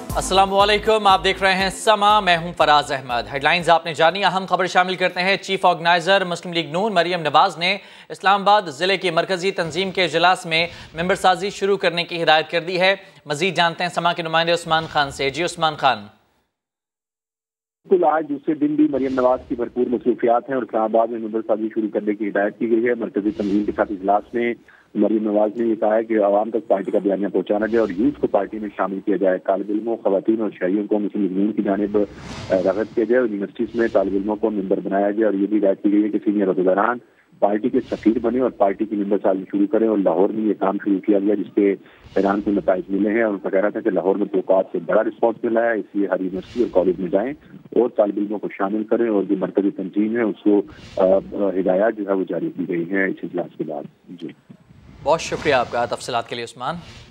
अस्सलामुअलैकुम, आप देख रहे हैं समा। मैं हूं फराज अहमद। हेडलाइंस आपने जानी, अहम खबर शामिल करते हैं। चीफ ऑर्गेनाइजर मुस्लिम लीग नून मरियम नवाज ने इस्लामाबाद जिले की मरकजी तंजीम के इजलास में मेंबर साजी शुरू करने की हिदायत कर दी है। मजीद जानते हैं समा के नुमाइंदे उस्मान खान से। जी उस्मान खान। बिल्कुल, आज दूसरे दिन भी मरियम नवाज की भरपूर मसरूफियात हैं और इस्लामाबाद में मेंबर साजी शुरू करने की हिदायत की गई है। मरकजी तंजीम के साथ इजलास में मरियम नवाज ने ये कहा है कि आवाम तक पार्टी का बयानिया पहुंचाना जाए और यूथ को पार्टी में शामिल किया जाए। तालिब इल्मों, खवातीन और शहरियों को मुस्लिम लीग नून की जानिब राग़िब किया जाए और यूनिवर्सिटीज में तालिब इल्मों को मेंबर बनाया जाए। और ये भी हिदायत की गई है कि सीनियर अहदेदारान पार्टी के सफीर बने और पार्टी की मेंबर साजी शुरू करें। और लाहौर में ये काम शुरू किया गया जिसके ईरान को नताइज मिले हैं और उनका कहना था कि लाहौर में तवक्कुआत से बड़ा रिस्पॉन्स मिला है, इसलिए हर यूनिवर्सिटी और कॉलेज में जाएं और तालिब इल्मों को शामिल करें। और जो मरकजी तंजीम है उसको हिदायत जो है वो जारी की गई है इस इजलास के बाद। जी बहुत शुक्रिया आपका तफसीलात के लिए उस्मान।